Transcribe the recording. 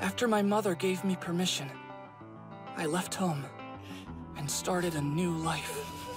After my mother gave me permission, I left home and started a new life.